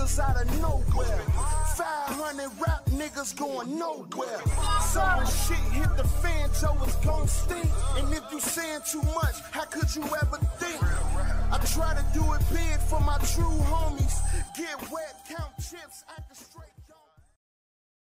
niggas out of nowhere. 500 rap niggas going nowhere. So when shit hit the fan, Joe is gon' stink. And if you saying too much, how could you ever think? I try to do it big for my true homies. Get wet, count chips, act straight.